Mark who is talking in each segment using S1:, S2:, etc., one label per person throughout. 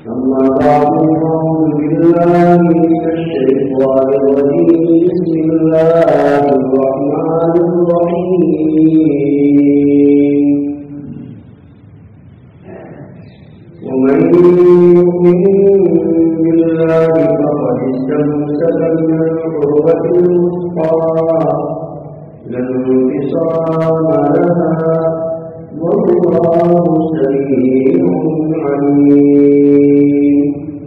S1: أما بعد فأعوذ بالله من الشيطان الرجيم بسم الله الرحمن الرحيم ومن يؤمن بالله فقد استمسك بالعروة الوثقى لا انفصام لها والله سميع عليم.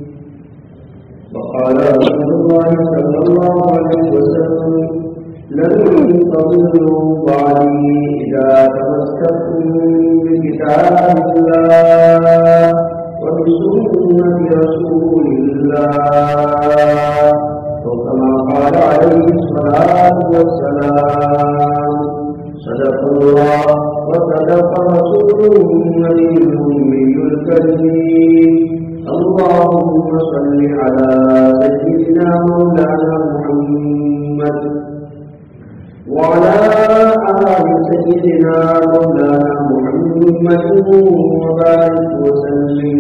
S1: وقال رسول الله صلى الله عليه وسلم لن تضلوا بعدي إذا تمسكتم بكتاب الله وبسنة رسول الله وكما قال عليه الصلاة والسلام صدق الله وصدق رسوله النبي الأمي الكريم. اللهم صل على سيدنا مولانا محمد وعلى آل سيدنا مولانا محمد وبارك وسلم.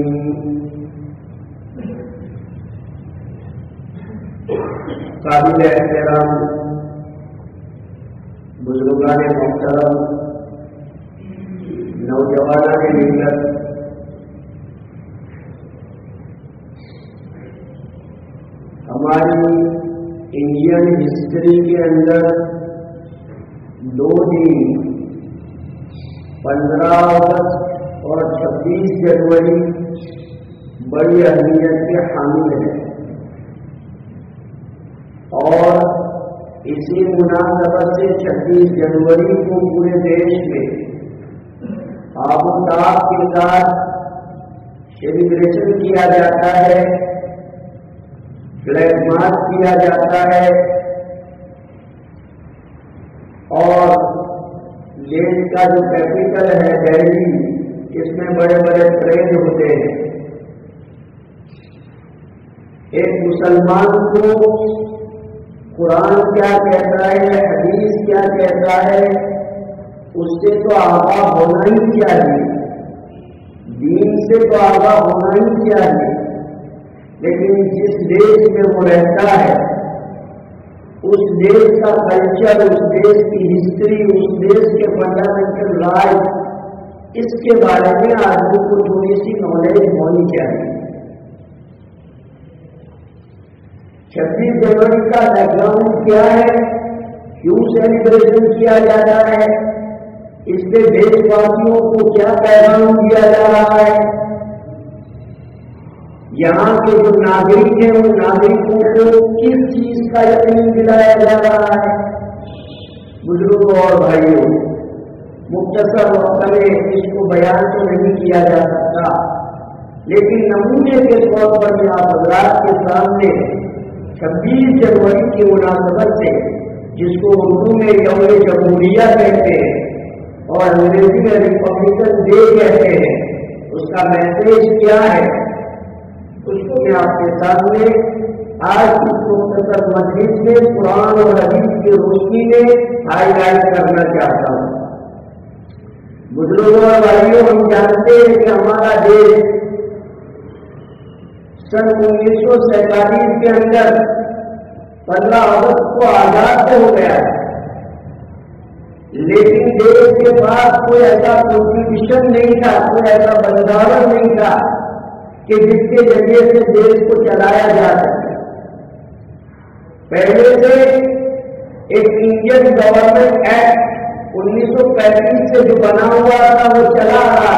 S1: قابل احترام بزرگان محترم، نوجوانان ملت، ہماری انڈین ہسٹری کے اندر دو دن 15 اگست اور 26 جنوری بڑی اہمیت کے حامل ہیں، اور اسی مناسبت سے 26 جنوری کو پورے دیش میں آب و تاب کے ساتھ سیلیبریشن کیا جاتا ہے، فلیگ مارچ کیا جاتا ہے، اور دیش کا جو کیپٹل ہے دہلی، اس میں بڑے بڑے پریڈ ہوتے ہیں. ایک مسلمان کو قرآن کیا کہتا ہے، حدیث کیا کہتا ہے، اس سے تو آگاہ ہونا ہی چاہیے، دین سے تو آگاہ ہونا ہی چاہیے. لیکن جس دیش میں وہ رہتا ہے، اس دیش کا کلچر، اس دیش کی ہسٹری، اس دیش کے فنڈامنٹل رائٹ، اس کے بارے میں آدمی کو تھوڑی سی نالج ہونی چاہیے. 26 جنوری کا بیک گراؤنڈ کیا ہے، کیوں سیلیبریشن کیا جاتا ہے، اس سے دیش واسیوں کو کیا پیغام دیا جا رہا ہے، یہاں کے جو ناگرک ہیں ان ناگرکوں کو کس چیز کا یقین دلایا جا رہا ہے. بزرگوں اور بھائیوں، مختصر وقت میں اس کو بیان تو نہیں کیا جا سکتا، لیکن نمونے کے طور پر میں آپ حضرات کے سامنے 26 جنوری کی مناسبت سے، جس کو اردو میں یوم جمہوریہ کہتے ہیں اور انگریزی میں ریپبلکن ڈے کہتے ہیں، اس کا میسج کیا ہے، اس کو میں آپ کے سامنے آج کی مختصر مجلس میں قرآن اور حدیث کی روشنی میں ہائی لائٹ کرنا چاہتا ہوں. بزرگوں اور بھائیوں، ہم جانتے ہیں کہ ہمارا دیش سن 1947 کے اندر 15 اگست کو آزاد ہو گیا ہے، لیکن دیش کے پاس کوئی ایسا کانسٹیٹیوشن نہیں تھا، کوئی ایسا بنداون نہیں تھا کہ جس کے ذریعے سے دیش کو چلایا جا سکے. پہلے سے ایک انڈین گورنمنٹ ایکٹ 1935 سے جو بنا ہوا تھا وہ چلا رہا،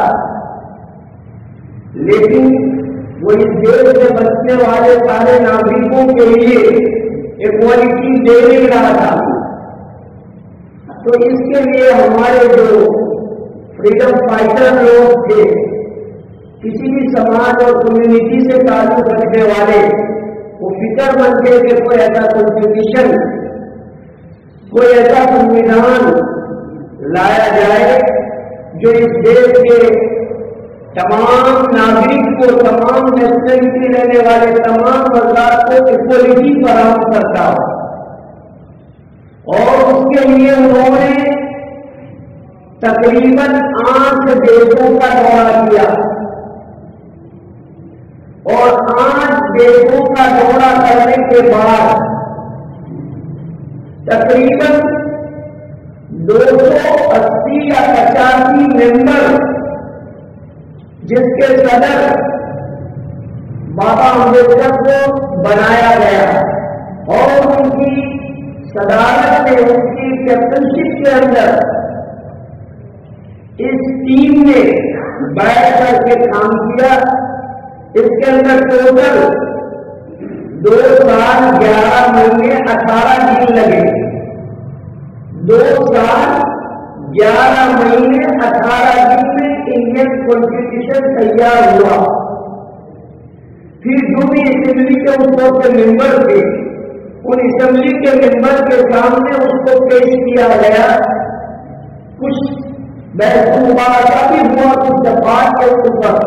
S1: لیکن وہ اس دیش میں بسنے والے سارے ناگرکوں کے لیے ایکوالٹی دے نہیں رہا تھا. تو اس کے لیے ہمارے جو فریڈم فائٹر لوگ تھے، کسی بھی سماج اور کمیونٹی سے تعلق رکھنے والے، وہ فکر مند تھے کہ کوئی ایسا کانسٹیٹیوشن، کوئی ایسا سنویدھان لایا جائے جو اس دیش کے تمام ناگرک کو، تمام نیشنلٹی رہنے والے تمام افراد کو ایکوالٹی فراہم کرتا ہو. اور اس کے لیے انہوں نے تقریباً 8 دیشوں کا دورہ کیا دیشوں کا دورہ کرنے کے بعد تقریباً 280 یا 85 ممبر جس کے صدر بابا امبیڈکر کو بنایا گیا اور ان کی صدارت میں ان کی کیپٹنشپ کے اندر اس ٹیم نے بیٹھ کر کے کام کیا. اس کے اندر ٹوٹل 2 سال 11 مہینے 18 دن لگے. 2 سال 11 مہینے 18 دن میں انڈین کانسٹیٹیوشن تیار ہوا. پھر جو بھی اسمبلی کے اس وقت کے ممبر تھے ان اسمبلی کے ممبر کے سامنے اس کو پیش کیا گیا. کچھ بحث مباحثہ بھی ہوا کچھ دفعات کے اوپر.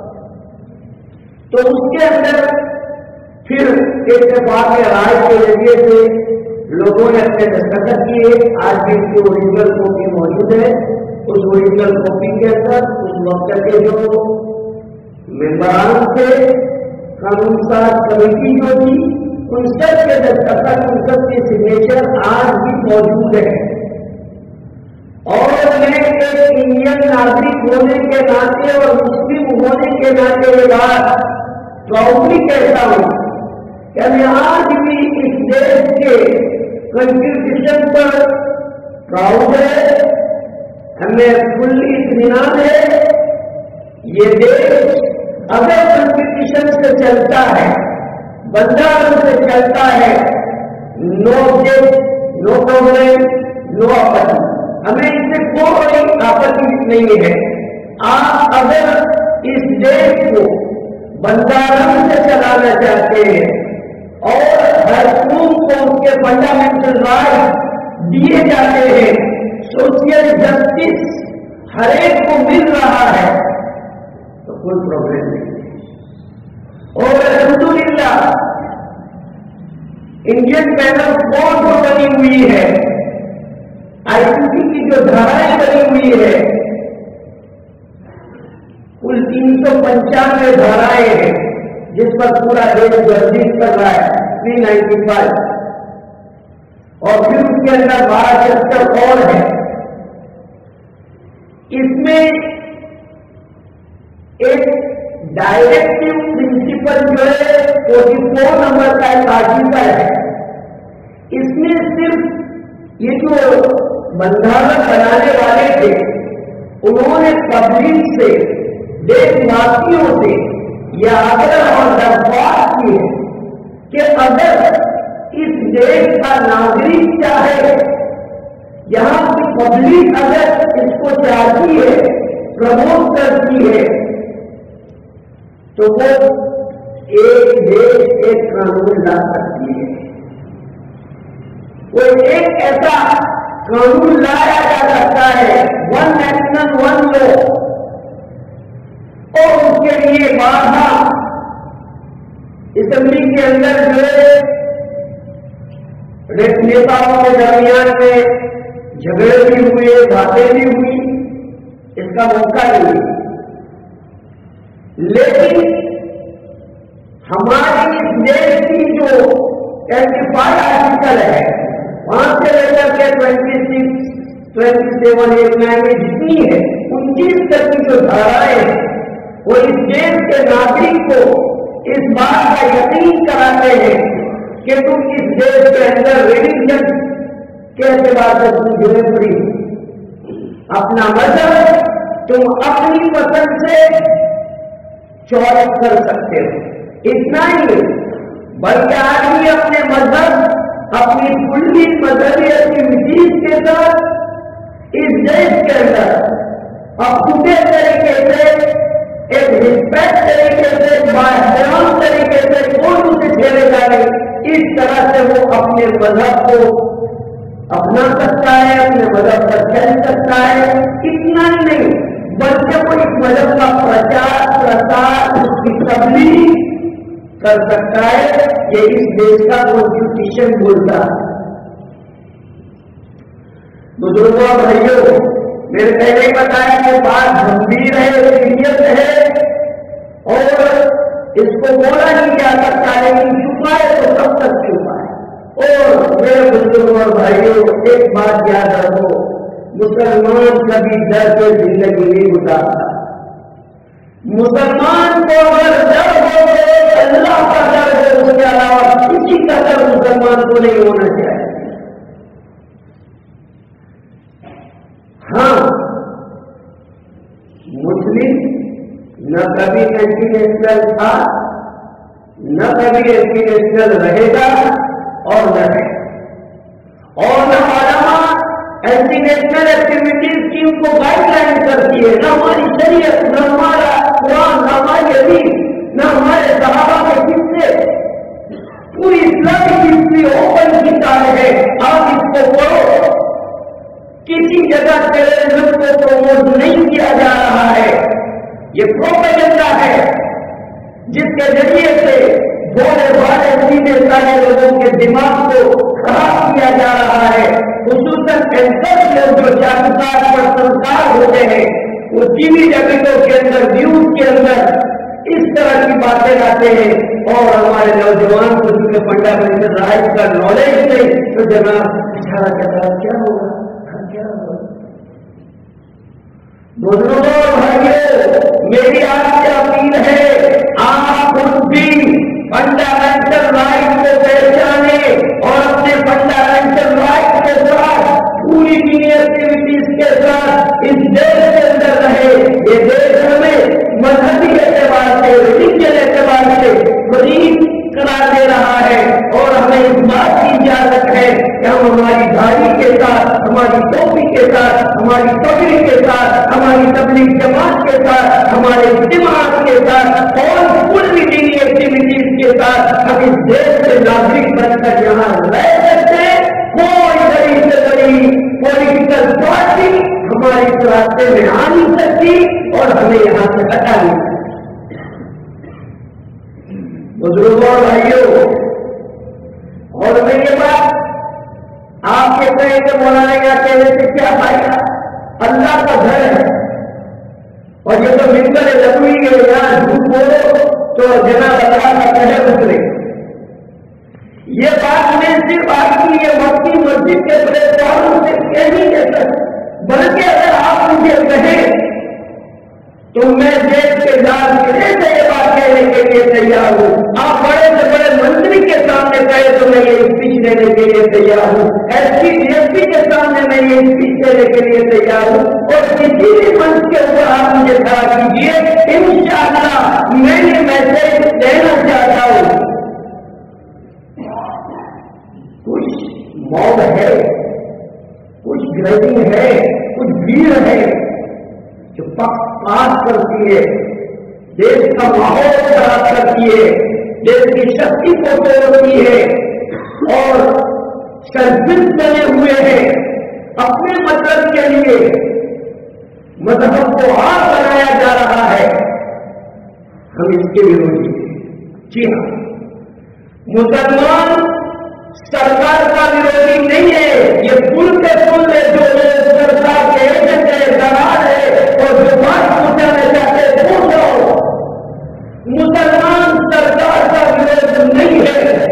S1: تو اس کے اندر پھر اتفاق رائے کے ذریعے سے لوگوں نے اپنے دستخط کیے. آج بھی اس کی اوریجنل کاپی موجود ہے. اس اوریجنل کاپی کے اندر اس وقت کے جو ممبران تھے قانون ساز کمیٹی جو تھی ان سب کے دستخط ان سب کے سگنیچر آج بھی موجود ہے. اور میں ایک انڈین ناگرک ہونے کے ناطے اور مسلم ہونے کے ناطے یہ بات پراؤڈلی کہتا ہوں کہ میں آج بھی اس دیش کے کنسٹیٹیوشن پر پراؤڈ ہے. ہمیں کھلی اطمینان ہے یہ دیش اگر کنسٹیٹیوشن سے چلتا ہے بندروں سے چلتا ہے no object no problem no آپتی. ہمیں اس سے کوئی آپتی نہیں ہے. آپ اگر اس دیش کو بندروں سے چلانا چاہتے ہیں اور ہر قوم کو ان کے فنڈامنٹل رائٹ دیے جاتے ہیں, سوشل جسٹس ہر ایک کو مل رہا ہے تو کوئی پرابلم نہیں. اور الحمدللہ انڈین پینل کوڈ جو بنی ہوئی ہے آئی سی سی کی جو دھارائیں بنی ہوئی ہے کل 395 دھارائیں ہیں جس پر پورا دیش ورزش کر رہا ہے. 395 اور پھر اس کے اندر 12 چیپٹر اور ہے. اس میں ایک ڈائریکٹو پرنسپل جو ہے 44 نمبر کا ایک آرٹیکل ہے. اس میں صرف یہ جو بندھارن بنانے والے تھے انہوں نے پبلک سے دیش واسیوں سے یہ آگرہ اور درخواست کی ہے کہ اگر اس دیش کا ناگرک چاہے یہاں کی پبلک اگر اس کو چاہتی ہے پروموٹ کرتی ہے تو وہ ایک دیش ایک قانون لا سکتی ہے. وہ ایک ایسا قانون لایا جا سکتا ہے 1 نیشنل 1 لا اور اس کے لیے بارہا اسمبلی کے اندر جو نیتاؤں کے درمیان میں جھگڑے بھی ہوئے باتیں بھی ہوئی اس کا موقع نہیں. لیکن ہماری اس دیش کی جو 25 آرٹیکل ہے وہاں سے لے کر کے 26 27 89 میں جتنی ہے 29 تک کی جو دھارائیں ہیں وہ اس دیش کے ناگرک کو اس بات کا یقین کراتے ہیں کہ تم اس دیش کے اندر ریلیجن کے اعتبار سے تم جڑے پڑی اپنا مذہب تم اپنی پسند سے چوائس کر سکتے ہو. اتنا ہی بلکہ آدمی اپنے مذہب اپنی کلی مذہبی ایکٹیویٹیز کے ساتھ اس دیش کے اندر اپنے طریقے سے ایک رسپیکٹ طریقے سے بااحترام طریقے سے کوئی اسے چھیڑے جائے اس طرح سے وہ اپنے مذہب کو اپنا سکتا ہے اپنے مذہب پر چل سکتا ہے. اتنا ہی نہیں بلکہ وہ اس مذہب کا پرچار پرسار اس کی تبلیغ کر سکتا ہے. یہ اس دیش کا کانسٹیٹیوشن بولتا ہے. بزرگوں بھائیوں میرے پہلے بتایا کہ بات گمبھیر ہے سیریس ہے اور اس کو بولا نہیں جا سکتا، لیکن چھپائے تو سب تک چھپائے۔ اور میرے بزرگوں اور بھائیوں، ایک بات یاد رکھو، مسلمان کبھی ڈر کے زندگی نہیں گزارتا۔ مسلمان کو اگر ڈر ہو تو اللہ کا ڈر ہو، اس کے علاوہ کسی کا ڈر مسلمان کو نہیں ہونا چاہیے۔ ہاں، مسلم نہ کبھی اینٹی نیشنل تھا، نہ کبھی اینٹی نیشنل رہے گا اور نہ رہے گا، اور نہ علماء اینٹی نیشنل ایکٹیویٹیز کی ان کو گائیڈ لائن کرتی ہے، نہ ہماری شریعت، نہ ہمارا قرآن، نہ ہماری حدیث، نہ ہمارے صحابہ کے قصے۔ پوری اسلامی ہسٹری اوپن کتاب ہے، آپ اس کو پڑھو۔ کسی جگہ ٹیررزم کو پروموٹ نہیں کیا جا رہا ہے، یہ پروپیگنڈا ہے جس کے ذریعے سے بولے والے سیدھے سارے لوگوں کے دماغ کو خراب کیا جا رہا ہے۔ خصوصاً لوگ جو جانکار پر سنسار ہوتے ہیں، وہ ٹی وی جگتوں کے اندر، نیوز کے اندر اس طرح کی باتیں لاتے ہیں، اور ہمارے نوجوان کو چونکہ فنڈامنٹل رائٹ کا نالج نہیں تو جناب اشارہ کرتا کیا ہوگا کیا ہوگا۔ بزرگوں اور بھائیوں، میری آپ سے اپیل ہے، آپ خود بھی فنڈامنٹل رائٹ کو پہچانے اور اپنے فنڈامنٹل رائٹ کے ساتھ پوری دینی ایکٹیویٹیز کے ساتھ اس دیش کے اندر رہے۔ یہ دیش ہمیں مذہبی اعتبار سے، ریلیجن اعتبار سے غریب قرار دے رہا ہے، اور ہمیں اس بات کی اجازت ہے کہ ہم ہماری داڑھی کے ساتھ، ہماری ٹوپی کے ساتھ، ہماری پگڑی کے ساتھ، ہماری تبلیغ جماعت کے ساتھ، ہمارے اجتماعات کے ساتھ اور کل دینی ایکٹیویٹیز کے ساتھ ہم اس دیش کے ناگرک بن کر یہاں رہ سکتے ہیں۔ کوئی بڑی سے بڑی پولیٹیکل پارٹی ہمارے اس راستے میں آ نہیں سکتی اور ہمیں یہاں سے ہٹا نہیں سکتی۔ بزرگوں اور بھائیوں، اور میں یہ بات آپ کے کہیں کہ مولانا کیا کہنے سے کیا فائدہ، اللہ کا گھر ہے، اور یہ تو ممبر لگوی ہے، یہاں جھوٹ بولو تو جناب اللہ کا قہر اترے۔ یہ بات میں صرف آپ کی یہ مکی مسجد کے پلیٹ فارم سے کہنی ہے، بلکہ اگر آپ مجھے کہیں تو میں دیش کے لال قلعے سے یہ بات کہنے کے لیے تیار ہوں۔ آپ بڑے سے بڑے منتری کے سامنے کہے تو میں یہ اسپیچ دینے کے لیے تیار ہوں، S P D S P کے سامنے میں یہ اسپیچ دینے کے لیے تیار ہوں، اور کسی بھی منچ کے اوپر آپ مجھے کھڑا کیجیے، انشاءاللہ میں یہ میسج دینا چاہتا ہوں۔ کچھ موب ہے، کچھ گریڈنگ ہے، کچھ بھیڑ ہے جو پاس کرتی ہے، دیش کا ماحول خراب کرتی ہے، دیش کی شکتی کو توڑتی ہے، اور سرفس بنے ہوئے ہیں اپنے مطلب کے لیے، مذہب کو ہار بنایا جا رہا ہے۔ ہم اس کے ورودھی ہیں۔ جی ہاں، مسلمان سرکار کا ورودھی نہیں ہے، یہ پل کے پل ہے جو لوگ سرکار کے ایجنٹ ہے، دلال ہے، اور جو بات پہنچانا چاہتے ہیں وہ جاؤ۔ مسلمان سرکار کا وروध نہیں ہے،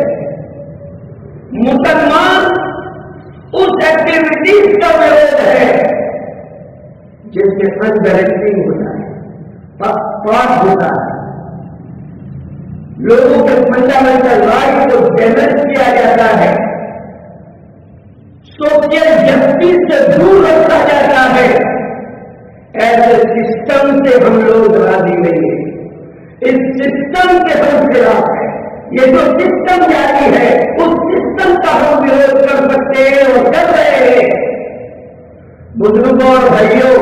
S1: مسلمان اس ایکٹیویٹیز کا وروध ہے جس کے انڈائریکٹنگ ہوتا ہے، پاس ہوتا ہے، لوگوں کے فنڈامنٹل رائٹ کو ڈیمیج کیا جاتا ہے، سوشل جسٹس سے دور رکھا جاتا ہے۔ ایسے سسٹم سے ہم لوگ راضی نہیں ہیں، اس سسٹم کے ہم خلاف ہیں۔ یہ جو سسٹم جاری ہے اس سسٹم کا ہم وروध کر سکتے ہیں اور کر رہے ہیں۔ بزرگوں اور بھائیوں،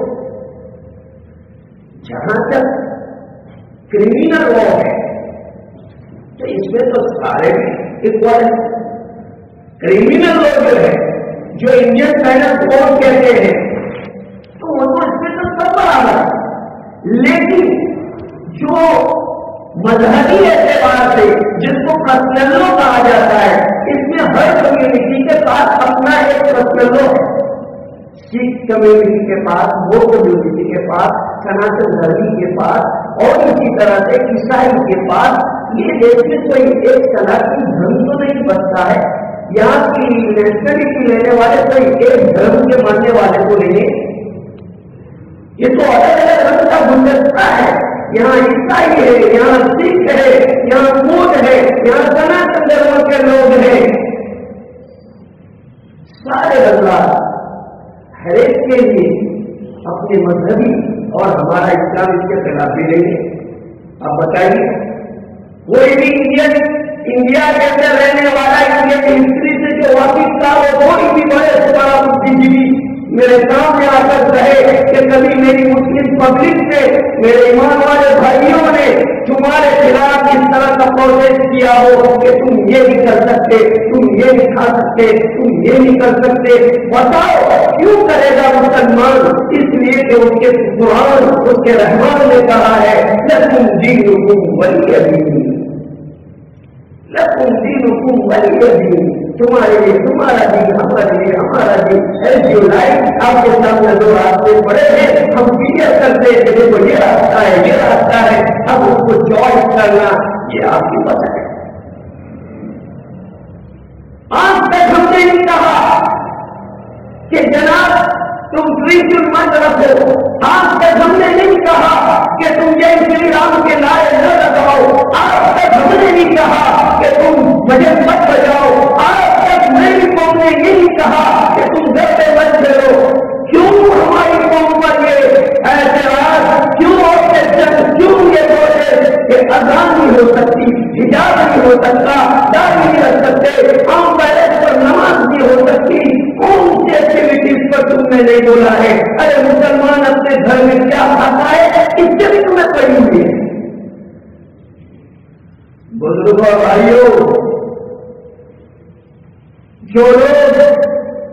S1: جہاں تک کرمینل لا ہے تو اس میں تو سارے اکول ہیں۔ کرمینل لا جو ہے، جو انڈین پینل کوڈ کہتے ہیں، تو وہ تو اس میں تو سب برابر ہے، لیکن جو مذہبی اعتبار سے جس کو پرسنل لا کہا جاتا ہے، اس میں ہر کمیونٹی کے پاس اپنا ایک پرسنل لا ہے۔ سکھ کمیونٹی کے پاس، وہ کمیونٹی کے پاس، سناتن دھرمی کے پاس اور اسی طرح سے عیسائی کے پاس یہ دیش میں کوئی ایک سناتی دھرم تو نہیں بچتا ہے، یہاں کی نیشنلٹی لینے والے کوئی ایک دھرم کے ماننے والے کو نہیں ہے، یہ تو الگ الگ رنگ کا گلدستہ ہے، یہاں عیسائی ہے، یہاں سکھ ہے، یہاں بودھ ہے، یہاں سناتن دھرم کے لوگ ہیں، سارے اللہ ہر ایک کے لیے اپنے مذہبی اور ہمارا اسلام اس کے خلاف بھی نہیں ہے۔ آپ بتائیے کوئی بھی انڈیا کے اندر رہنے والا انڈیا کی ہسٹری سے جو واقف تھا وہ کوئی بھی بڑے سے بڑا بدھ جیوی میرے سامنے آ کر کہے کہ کبھی میری مسلم پبلک سے میرے ایمان والے بھائیوں نے تمہارے خلاف اس طرح کا پروٹیسٹ کیا ہو کہ تم یہ نہیں کر سکتے، تم یہ نہیں کھا سکتے، تم یہ نہیں کر سکتے، بتاؤ کیوں کرے گا مسلمان؟ اس لیے کہ اس کے قرآن، اس کے رحمان نے کہا ہے لکم دینکم ولی دین، لکم دینکم ولی دین، تمہارے لیے تمہارا دین، ہمارے لیے ہمارا دین، ایز یو لائک۔ آپ کے سامنے دو راستے پڑے ہیں، ہم کلیئر کرتے ہیں کہ دیکھو یہ راستہ ہے، یہ راستہ ہے، اب اس کو چوائس کرنا یہ آپ کی بات ہے۔ آج تک ہم نے نہیں کہا کہ جناب تم ٹریچر مت رکھو، آج تک ہم نے نہیں کہا کہ تم جے شری رام کے نعرے نہ لگاؤ، آج تک ہم نے نہیں کہا کہ تم بجٹ مت بجاؤ، آج تک میری قوم نے نہیں کہا کہ تم گھر پہ مت پھیرو۔ کیوں ہماری قوم پر یہ اعتراض، کیوں آبجیکشن، کیوں یہ بولے کہ اذان نہیں ہو سکتی، حجاب نہیں ہو سکتا، داڑھی نہیں رکھ سکتے، عام پیرس پر نماز نہیں ہو سکتی، کون سی ایکٹیویٹیز پر تم نے نہیں بولا ہے؟ ارے مسلمان اپنے گھر میں کیا کھاتا ہے اس سے بھی تمہیں پڑی ہوئی ہے۔ بزرگوں بھائیوں، جو لوگ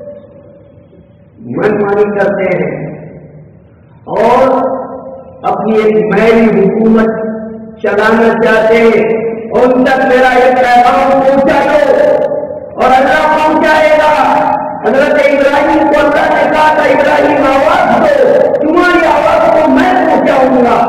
S1: من مانی کرتے ہیں اور اپنی ایک میلی حکومت چلانا چاہتے ہیں، ان تک میرا ایک پیغام پہنچا دو اور اللہ پہنچائے گا۔ حضرت ابراہیم کو اللہ نے کہا تھا ابراہیم آواز دو، تمہاری آواز کو میں پہنچاؤں گا۔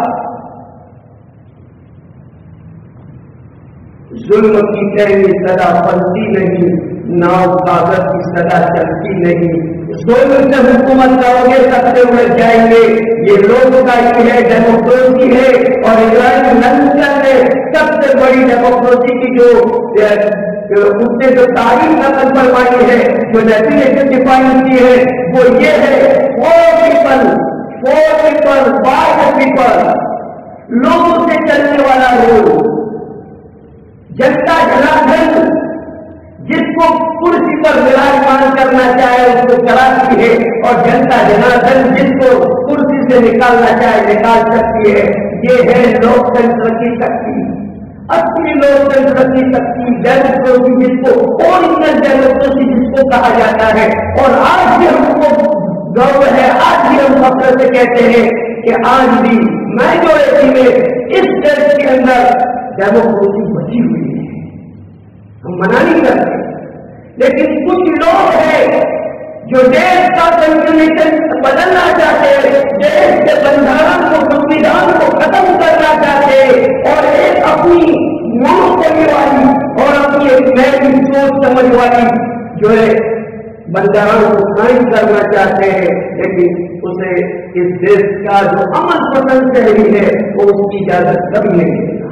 S1: ظلم کی کہیں صدا پلتی نہیں، ناؤ کاغذ کی صدا چلتی نہیں، ظلم سے حکومت کرو گے سکتے ہوئے جائیں گے۔ یہ لوگوں کا ہی ہے، ڈیموکریسی ہے، اور ابراہیم لنچن نے سب سے بڑی ڈیموکریسی کی جو اس نے جو تعلیم نقل فرمائی ہے، جو ڈیفینیشن ڈیفائن کی ہے، وہ یہ ہے for people by the people, لوگوں سے چلنے والا رول۔ جنتا جناردن جس کو کرسی پر وراجمان کرنا چاہے اس کو کراتی ہے، اور جنتا جناردن جس کو کرسی سے نکالنا چاہے نکال سکتی ہے۔ یہ ہے لوکتنتر کی شکتی، اصلی لوکتنتر کی شکتی، ڈیموکریسی جس کو اوریجنل ڈیموکریسی جس کو کہا جاتا ہے۔ اور آج بھی ہم کو گرو ہے، آج بھی ہم فخر سے کہتے ہیں کہ آج بھی میجورٹی میں اس دیش کے اندر ڈیموکریسی بچی ہوئی ہے، ہم منع نہیں کرتے، لیکن کچھ لوگ ہیں جو دیش کا کنسٹیٹیوشن بدلنا چاہتے ہیں، دیش کے بندھارن کو، سنویدھان کو ختم کرنا چاہتے ہیں، اور ایک اپنی مونوپولی والی اور اپنی ایک نئی سوچ سمجھ والی جو ہے بندھارن کو قائم کرنا چاہتے ہیں، لیکن اسے اس دیش کا جو امن پسند شہری ہے وہ اس کی اجازت کبھی نہیں دے گا۔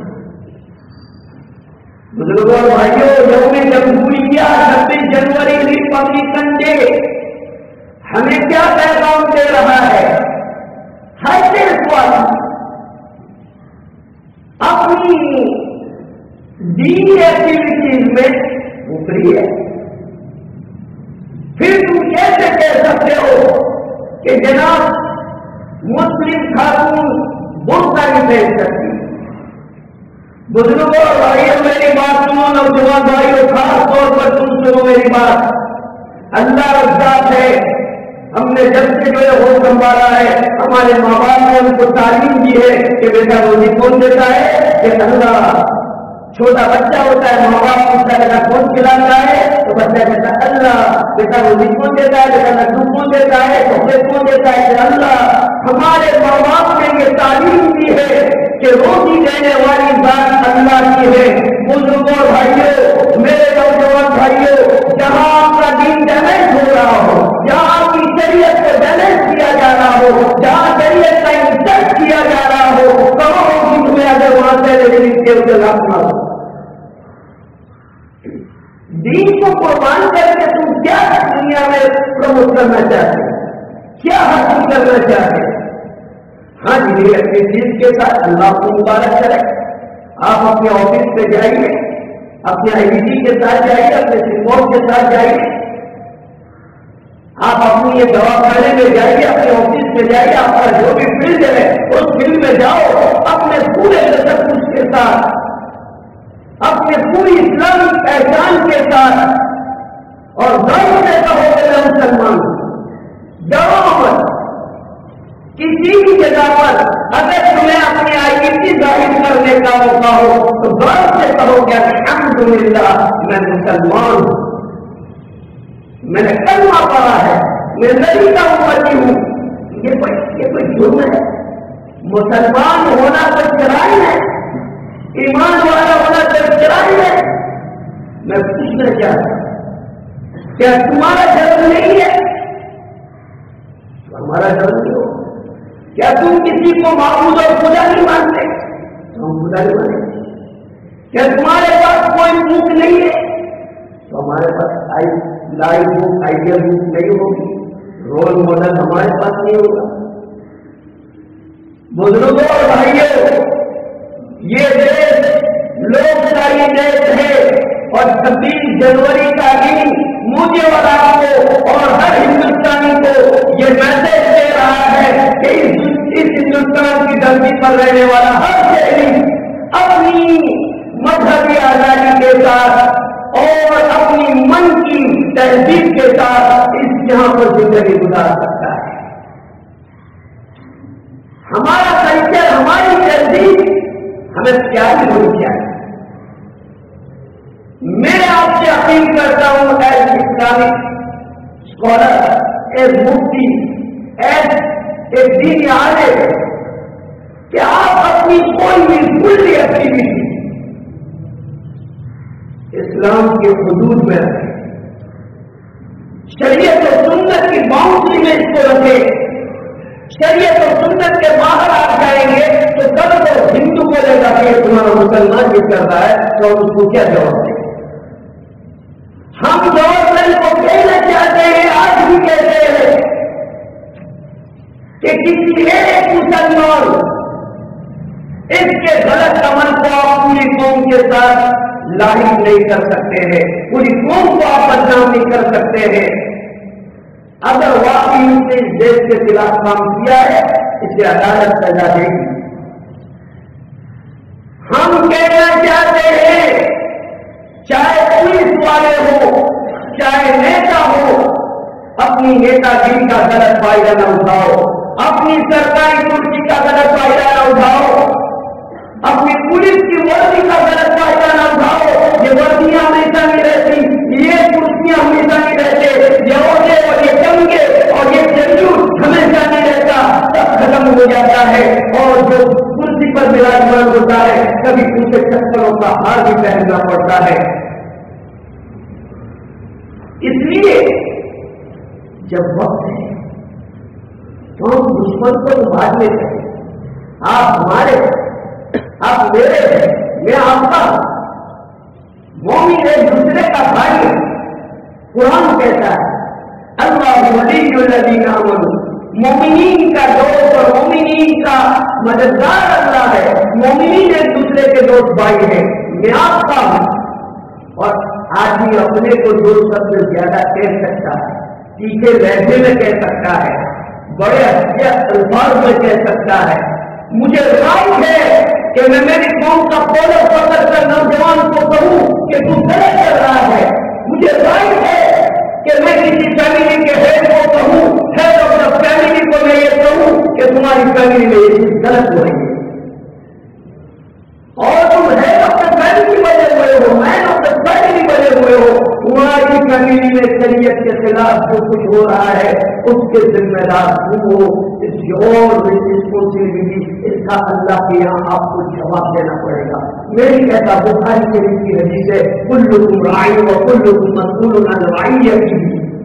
S1: بزرگوں بھائیوں، یوم جمہوریہ 26 جنوری ریپبلکن ڈے ہمیں کیا پیغام دے رہا ہے؟ ہر دیش والا اپنی دینی ایکٹیویٹیز میں اتری ہے۔ پھر تم کیسے کہہ سکتے ہو کہ جناب مسلم خاتون برقع نہیں پہن سکتی؟ بزرگوں بھائیوں میری بات سنو، نوجوان بھائیوں خاص طور پر تم سنو میری بات۔ اللہ رزاق ہے، ہم نے جب سے جو ہے وہ سنبھالا ہے، ہمارے ماں باپ نے ہم کو تعلیم دی ہے کہ بیٹا روزی کون دیتا ہے؟ کہ اللہ۔ چھوٹا بچہ ہوتا ہے، ماں باپ پوچھتا ہے بیٹا کون کھلاتا ہے، تو بچہ کہتا ہے اللہ، بیٹا روزی کون دیتا ہے، بیٹا لڈو کون دیتا ہے، چاکلیٹ کون دیتا ہے، کہ اللہ۔ ہمارے ماں باپ نے یہ تعلیم دی ہے کہ روزی دینے والی ذات اللہ کی ہے۔ بزرگوں بھائیوں، میرے نوجوان بھائیوں، جہاں آپ کا دین ڈیمیج ہو رہا ہو، جہاں آپ کی شریعت کو ڈیمیج کیا جا رہا ہو، جہاں شریعت کا انسلٹ کیا جا رہا ہو، کہو کہ تمہیں اگر وہاں سے دین کو قربان کر کے تم کیا دنیا میں پروموٹ کرنا چاہتے، کیا حاصل کرنا چاہتے؟ ہاں جی، اپنی چیز کے ساتھ اللہ کو مبارک کرے۔ آپ اپنے آفس پہ جائیے، اپنے آئی ڈی کے ساتھ جائیے، اپنے سپورٹ کے ساتھ جائیے، آپ اپنی یہ دواخانے میں جائیے، اپنے آفس میں جائیے، آپ کا جو بھی فیلڈ ہے اس فیلڈ میں جاؤ، اپنے پورے تشخص کے ساتھ، اپنے پوری اسلامی پہچان کے ساتھ، اور ضرور سے کہو کہ میں مسلمان ہوں۔ ضرور کسی بھی جگہ پر اگر تمہیں اپنی آئیڈینٹی ظاہر کرنے کا موقع ہو تو ضرور سے کہو کہ الحمدللہ میں مسلمان ہوں، میں نے کلمہ پڑھا ہے، میں نبی کا امتی ہوں۔ یہ کوئی جرم ہے؟ مسلمان ہونا کوئی جرائم ہے؟ ایمان والا ہونا کوئی جرائم ہے؟ میں پوچھنا چاہتا ہوں، کیا تمہارا جرم نہیں ہے؟ ہمارا جرم نہیں ہو؟ کیا تم کسی کو معبود اور خدا نہیں مانتے؟ ہم خدا نہیں مانتے۔ کیا تمہارے پاس کوئی بک نہیں ہے؟ تو ہمارے پاس لائف بک، آئیڈیل بک نہیں ہوگی، رول ماڈل ہمارے پاس نہیں ہوگا۔ بزرگوں اور بھائیوں، یہ دیش لوکتاری دیش ہے، اور 26 جنوری کا دن مجھے اور آپ کو اور ہر ہندوستانی کو یہ میسج دے رہا ہے کہ اس ہندوستان کی دھرتی پر رہنے والا ہر شہری اپنی مذہبی آزادی کے ساتھ اور اپنی من کی تہذیب کے ساتھ اس جہاں پر زندگی گزار سکتا ہے۔ ہمارا کلچر، ہماری تہذیب ہمیں پیاری ہونی چاہیے۔ میں آپ سے اپیل کرتا ہوں ایز اسلامک اسکالر، ایز مفتی، ایز ایک دینی عالم، کہ آپ اپنی کوئی بھی کلی ایکٹیویٹی اسلام کے حدود میں رکھیں، شریعت و سنت کی باؤنڈری میں اس کو رکھیں۔ شریعت و سنت کے باہر آپ جائیں گے تو کل کو ہندو کو لے جا کے تمہارا مسلمان بھی کر رہا ہے تو ہم اس کو کیا جواب دیں؟ ہم گورنمنٹ کو کہنا چاہتے ہیں، آج بھی کہتے ہیں کہ کسی ایک مسلمان اس کے غلط عمل کو آپ پوری قوم کے ساتھ لاحق نہیں کر سکتے ہیں، پوری قوم کو آپ بدنام نہیں کر سکتے ہیں۔ اگر واقعی اس نے اس دیش کے خلاف کام کیا ہے، اسے عدالت سزا دے گی۔ ہم کہنا چاہتے ہیں، چاہے پولیس والے ہو، چاہے نیتا ہو، اپنی نیتا گیری کا غلط فائدہ نہ اٹھاؤ، اپنی سرکاری کرسی کا غلط فائدہ نہ اٹھاؤ، اپنی پولیس کی وردی کا غلط فائدہ نہ اٹھاؤ۔ یہ وردیاں ہمیشہ نہیں رہتی، یہ کرسیاں ہمیشہ نہیں رہتے، یہ عہدے اور یہ جنگے اور یہ سیلیوٹ ہمیشہ نہیں رہتا، سب ختم ہو جاتا ہے۔ اور جو کرسی پر وراجمان ہوتا ہے کبھی اسے چکروں کا ہار بھی پہننا پڑتا ہے۔ اس لیے جب وقت ہے تو ہم دشمن کو بعد میں کریں۔ آپ ہمارے، آپ میرے ہیں، میں آپ کا، مومن ایک دوسرے کا بھائی ہے۔ قرآن کہتا ہے اللہ ولی الذین آمنوا، مومنین کا دوست اور مومنین کا مددگار اللہ ہے۔ مومنین ایک دوسرے کے دوست بھائی ہیں۔ میں آپ کا ہوں، اور آدمی اپنے کو دو سب سے زیادہ کہہ سکتا ہے، تیکھے لہجے میں کہہ سکتا ہے، بڑے اچھے الفاظ میں کہہ سکتا ہے۔ مجھے رائٹ ہے کہ میں میری قوم کا فالو پکڑ کر نوجوان کو کہوں کہ تو غلط کر رہا ہے۔ مجھے رائٹ ہے کہ میں کسی فیملی کے ہیڈ کو کہوں، ہیڈ آف دا فیملی کو میں یہ کہوں کہ تمہاری فیملی میں یہ چیز غلط ہو رہی ہے، اور تم ہیڈ آف دا فیملی زمین میں شریعت کے خلاف جو کچھ ہو رہا ہے اس کے ذمہ دار تم ہو. اس کا اللہ کے یہاں آپ کو جواب دینا پڑے گا. میں نہیں کہتا بخاری شریف کی حدیث ہے کلکم راعی وکلکم مسئول عن رعیتہ.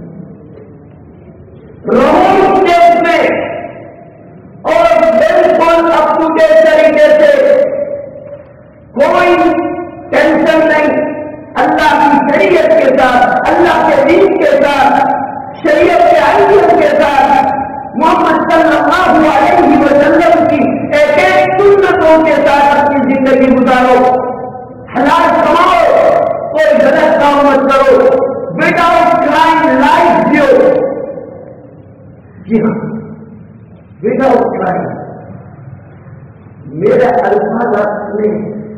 S1: روز دیش میں اور بالکل اپ ٹو ڈیٹ طریقے سے کوئی ٹینشن نہیں. اللہ کی شریعت کے ساتھ, اللہ کے دین کے ساتھ, شریعت کے آئین کے ساتھ, محمد صلی اللہ علیہ وسلم کی ایک ایک سنتوں کے ساتھ اپنی زندگی گزارو. حلال کماؤ, کوئی غلط کام مت کرو, وداؤٹ کرائم لائف جیو. جی ہاں, وداؤٹ کرائم. میرا الفاظ میں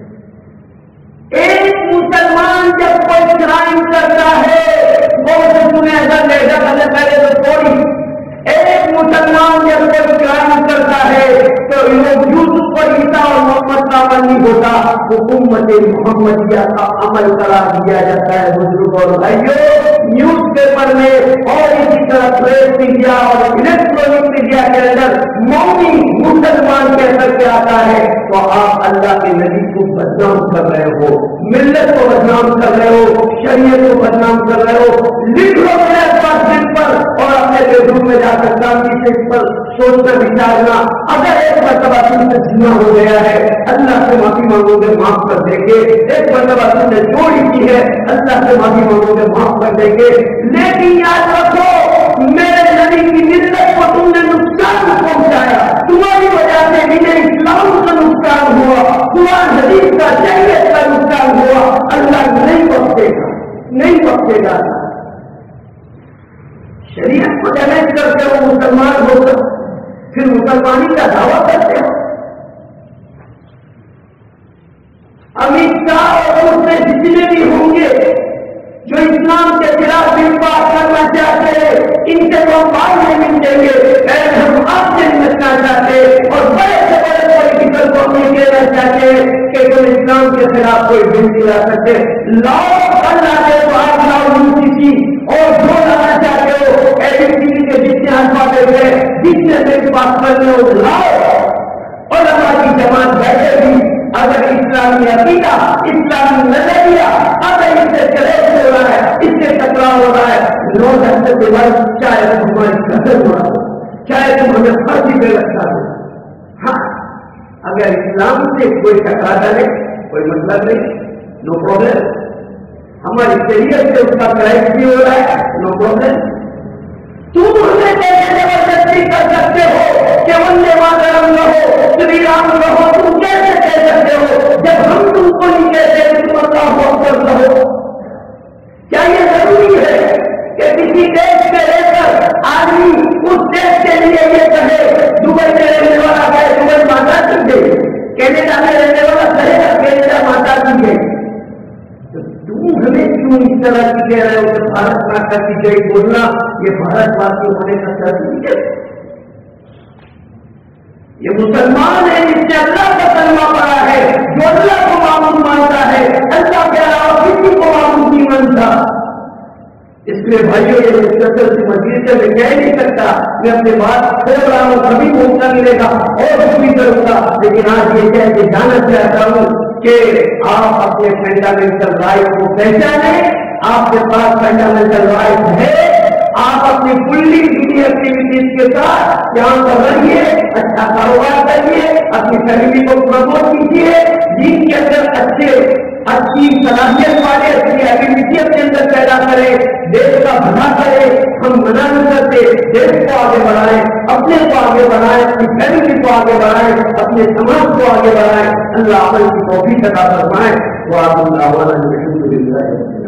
S1: ایک مسلمان جب کوئی کرائم کرتا ہے وہ سنے اگر لے جا پہلے تو تھوڑی. ایک مسلمان جب کوئی کرائم کرتا ہے تو یوسف پر عیسیٰ اور محمد کا عمل نہیں ہوتا, حکومت محمدیہ کا عمل قرار دیا جاتا ہے. بزرگ اور بھائیوں, نیوز پیپر میں اور اسی طرح پریس میڈیا اور الیکٹرانک میڈیا کے اندر مومن مسلمان کہہ کے آتا ہے تو آپ اللہ کے نبی کو بدنام کر رہے ہو, ملت کو بدنام کر رہے ہو, شریعت کو بدنام کر رہے ہو. لکھ لو دن پر اور اپنے بیڈروم میں جا کر گاندھی سے اس پر سوچ کر بچارنا. اگر ایک مرتبہ تم سے جنا ہو گیا ہے اللہ سے معافی مانگو گے معاف کر دیں گے. ایک مرتبہ تم نے چوری کی ہے اللہ سے معافی مانگو گے معاف کر دیں گے. لیکن یاد رکھو میرے نبی کی ملت کو تم نے نقصان پہنچایا, تمہاری وجہ سے دین اسلام کا نقصان ہوا, قرآن حدیث کا شریعت کا نقصان ہوا. اللہ نہیں بخشے گا, نہیں بخشے گا. شریعت کو ڈیمیج کرتے ہو مسلمان ہو کر پھر مسلمانی کا دعویٰ کرتے ہو. امت شاہ اور اس میں جتنے بھی ہوں گے جو اسلام کے خلاف بل پاس کرنا چاہتے ہیں ان سے تو ہم بعد میں ملیں گے. ہم آپ سے نمٹنا چاہتے اور بڑے سے بڑے پولیٹیکل کو ہم یہ کہنا چاہتے ہیں کہ تم اسلام کے خلاف کوئی بل نہیں لا سکتے. لاؤ اللہ کے تو آپ لاؤ UCC اور جو لانا چاہتے ہو ABCD کے جتنے الفاظ ہیں جتنے بل پاس کرنے ہو لاؤ. اور اللہ کی جماعت بیٹھے بھی اگر اسلامی عقیدہ اسلامی نظریہ اگر اس سے کلیش ہو رہا ہے, اس سے ٹکراؤ ہو رہا ہے, 9 گھنٹے کے بعد چاہے تمہاری قدر ہو رہا ہو, چاہے تم ہمیں پھانسی پہ لگتا ہو. ہاں اگر اسلام سے کوئی ٹکرا ڈالے کوئی مطلب نہیں, نو پرابلم. ہماری شریعت سے اس کا کلیش بھی ہو رہا ہے, نو پرابلم. تم ہمیں کیسے زبردستی کر سکتے ہو کہ وندے ماترم رہو, شری رام رہو, تم کیسے کہہ سکتے ہو جب ہم تم کو نہیں کہتے تم اللہ اکبر رہو. کیا یہ ضروری ہے کہ کسی دیش کے رہ کر آدمی اس دیش کے لیے یہ کہے دبئی میں رہنے والا کہے دبئی ماتا کی گئی, کینیڈا میں رہنے والا کہے گا کینیڈا ماتا کی گئی. تم ہمیں کیوں اس طرح کی کہہ رہے ہو کہ بھارت ماتا کی گئی بولنا یہ بھارت واسی ہونے کا سرٹیفکیٹ؟ یہ مسلمان ہے جس سے اللہ کا کلمہ پڑا ہے, جو اللہ کو معبود مانتا ہے, اللہ کے علاوہ کسی کو معبود نہیں مانتا. اس لیے بھائیوں یہ مختصر سی مزید سے میں کہہ نہیں سکتا, میں اپنی بات کھول رہا ہوں, کبھی موقع ملے گا اور کچھ بھی کروں گا, لیکن آج یہ کہہ کے جانا چاہتا ہوں کہ آپ اپنے فنڈامنٹل رائٹ کو پہچانیں. آپ کے پاس فنڈامنٹل رائٹ ہے, آپ اپنی فلی ڈیوٹی ایکٹیویٹیز کے ساتھ یہاں پر رہیے, اچھا کاروبار کریے, اپنی فیملی کو پروموٹ کیجیے, دین کے اندر اچھی صلاحیت والے اچھی ایکٹیویٹی اپنے اندر پیدا کریں, دیش کا بھلا کرے. ہم منع نہیں کرتے, دیش کو آگے بڑھائیں, اپنے کو آگے بڑھائیں, اپنی فیملی کو آگے بڑھائیں, اپنے سماج کو آگے بڑھائیں. اللہ عمل کی توفیق عطا فرمائے. وآخر دعوانا الحمد للہ.